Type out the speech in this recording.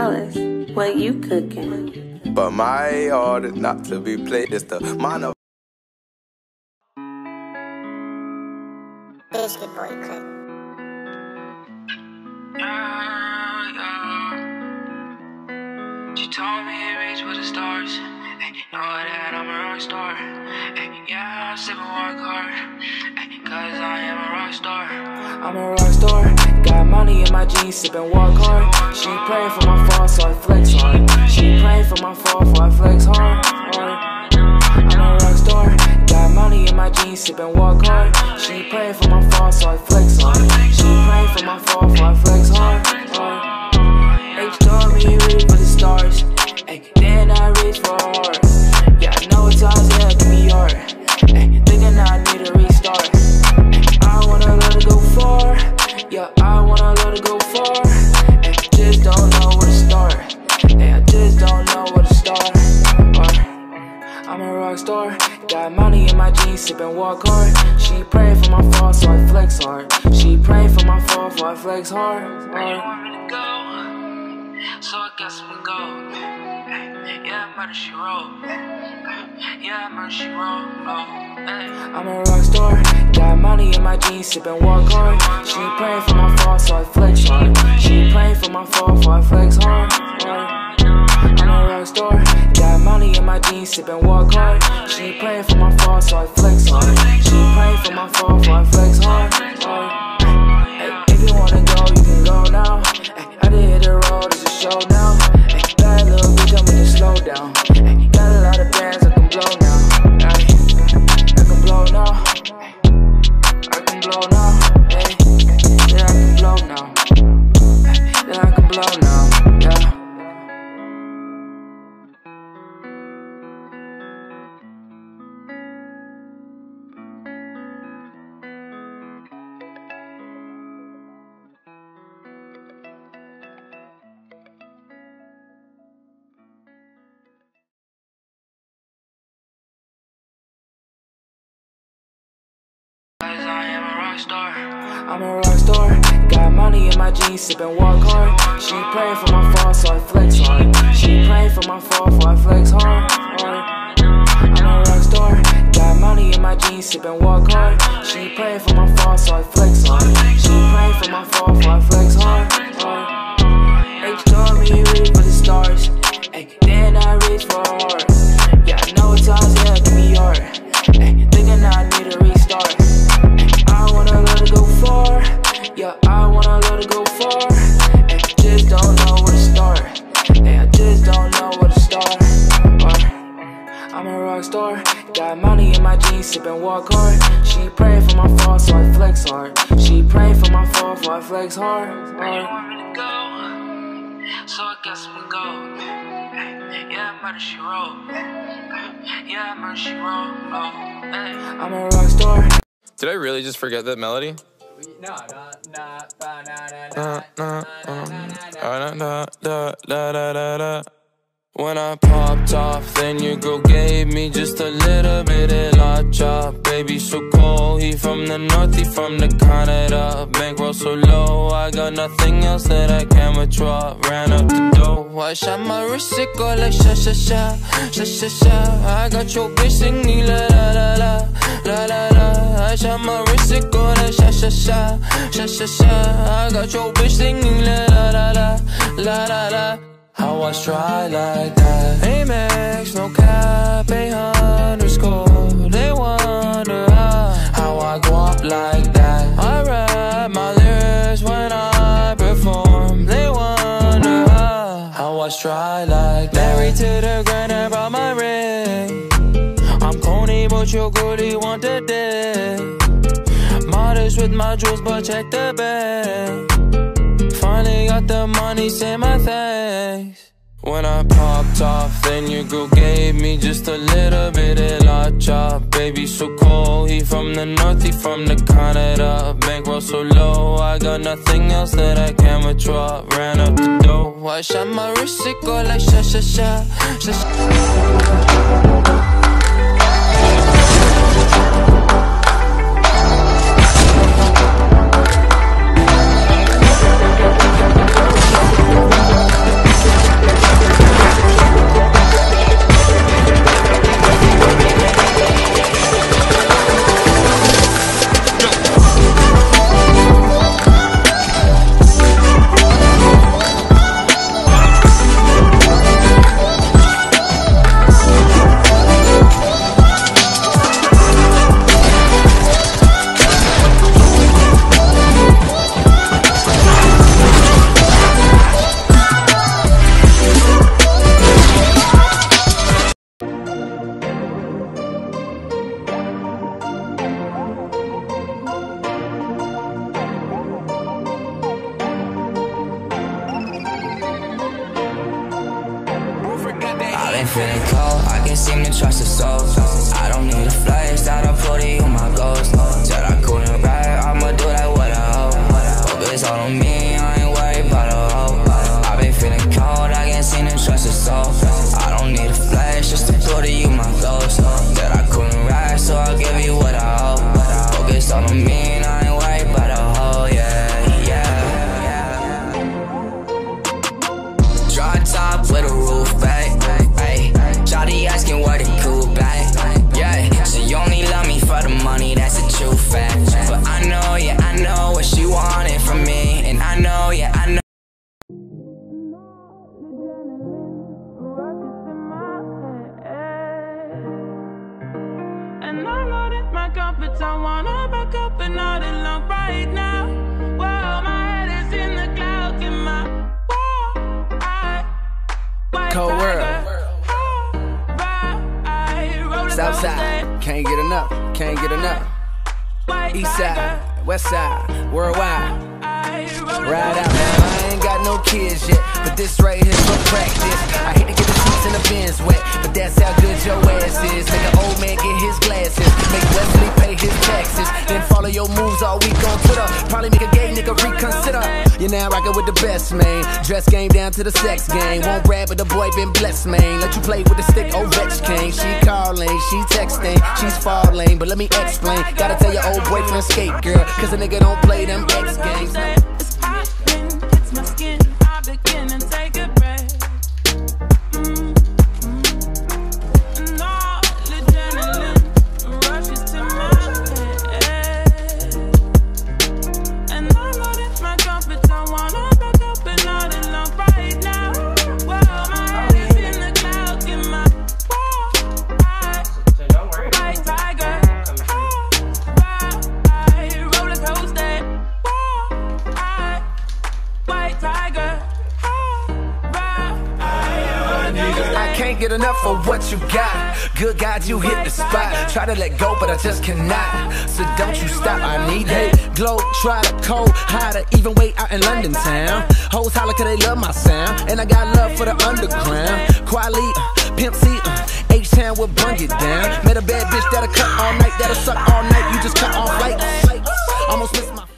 Dallas, what you cooking? But my heart is not to be played. It's the mono. Biscuit boy clip. She told me it reach for the stars. Ay, know that I'm a rock star. Ay, yeah, I'm sipping work hard. Ay, cause I am a rock star. I'm a rock star. Got money in my jeans, sipping walk hard. She praying for my fall, so I flex hard. She praying for my fall, so I flex hard. I'm a rock star. Got money in my jeans, sipping walk hard. She praying for my fall, so I flex hard. She praying for my fall, so I flex hard. H told me reach for the stars. Ay, then I reach for a heart. Yeah, I know at times it can be hard. Ay, thinking I need a restart. Ay, I wanna let it go far. Yeah, I wanna let it go far. Ay, just don't know where to start. Ay, I just don't know where to start. I'm a rock star. Got money in my jeans, sipping walk hard. She praying for my fall, so I flex hard. She praying for my fall, so I flex hard. Where you want me to go? So I guess we go. Yeah, murder she wrote. Yeah, murder she wrote. I'm a rock star. Got money in my jeans, sipping walk hard. She praying for my fall, so I flex hard. She praying for my fall, so I flex hard. I'm a rock star. Got money in my jeans, sipping walk hard. She praying for my fall, so I flex hard. She praying for my fall, so I flex hard. If you wanna go, you can go now. I did hit the road, it's a show now. Bad little bitch, I'm gonna slow down. Got a lot of bands, I can blow now. I can blow now. I can blow now. Yeah, I can blow now. Yeah, I can blow now. Yeah. I'm a rock star. Got money in my jeans, sipping walk hard. She praying for my fall, so I flex hard. She praying for my fall, so I flex hard. I'm a rock star. Got money in my jeans, sipping walk hard. She praying for my fall, so I flex hard. She praying for my fall, so I flex hard. H told me reach for the stars. Ay, then I reach for a heart. Yeah, I know at times it can be hard. Ay, thinking I need a restart. I wanna let it go far. Yeah, I wanna let it go far. Ay, just don't know where to start. Ay, I just don't know where to start. I'm a rock star. Got money in my jeans, sipping walk hard. She praying for my fall, so I flex hard. She praying for my fall, so I flex hard. Where you want me to go? So I guess we go. Yeah, murder she wrote. Yeah, murder she wrote. I'm a rock star. Did I really just forget that melody? When I popped off, then your girl gave me just a little bit of la chop. Baby so cold, he from the north, he from the Canada. Bankroll so low, I got nothing else that I can withdraw. Ran up the dough, I shot my wrist, it go like sha sha sha, sha sha sha. I got your bitch singing la la la la, la la la. I shot my wrist, it go like sha sha sha, sha sha sha. I got your bitch singing la la la la, la la la. How I try like that? Amex, no cap, 800 they wonder how I go up like that. I rap my lyrics when I perform. They wonder how I try like that. Married to the grind, I brought my ring. I'm corny, but your goodie want the dick. Modest with my jewels, but check the bag. Finally got the money, say my thanks. When I popped off, then your girl gave me just a little bit of la chop. Baby so cold, he from the north, he from the Canada. Bankroll so low, I got nothing else that I can withdraw. Ran up the dough, I shot my wrist, it go like sha sha sha, sha sha. feeling cold, I can't seem to trust the soul. I don't need a flash, that I'll put it on my ghost. Said I couldn't ride, I'ma do that what I hope. Focus all on me, I ain't worried about a hoe. I've been feeling cold, I can't seem to trust the soul. I don't need a flash, just to put it on my ghost. Said I couldn't ride, so I'll give you what I hope. Focus all on me, I ain't worried about a hoe, yeah, yeah. Drop top with a roof back, ayy. Shawty asking what it cool back, yeah. She only love me for the money, that's a true fact. But I know, yeah, I know what she wanted from me. And I know, yeah, I know. And I know that my comforts, I wanna back up and all alone right now. Whoa, my head is in the clouds in my Cold world. Southside, can't get enough, can't get enough. East side, west side, worldwide. Ride out now, I ain't got no kids yet, but this right here's for practice. I hate to get the seats in the bins wet, but that's how good your ass is. Make an old man get his glasses, make Wesley pay his taxes, then follow your moves all week on Twitter. Probably make a gay nigga reconsider. You're now rockin' with the best, man. Dress game down to the sex game. Won't brag, but the boy been blessed, man. Let you play with the stick, Ovechkin. She calling, she texting, she's falling, but let me explain. Gotta tell your old boyfriend skate, girl, cause a nigga don't play them X games. It's my skin, I begin and take a breath. And all adrenaline rushes to my head. And I know that my comforts, I wanna back up and all alone right now. Well, my head is in the clouds, in my white tiger. Roller coaster. White tiger. I can't get enough of what you got. Good God, you hit the spot. Try to let go, but I just cannot. So don't you stop, I need that. Glow, try to cold, hotter, even way out in London town. Hoes holler cause they love my sound, and I got love for the underground. Quality, Pimp C, H-Town will bring it down. Met a bad bitch that'll cut all night, that'll suck all night. You just cut off lights. Almost missed my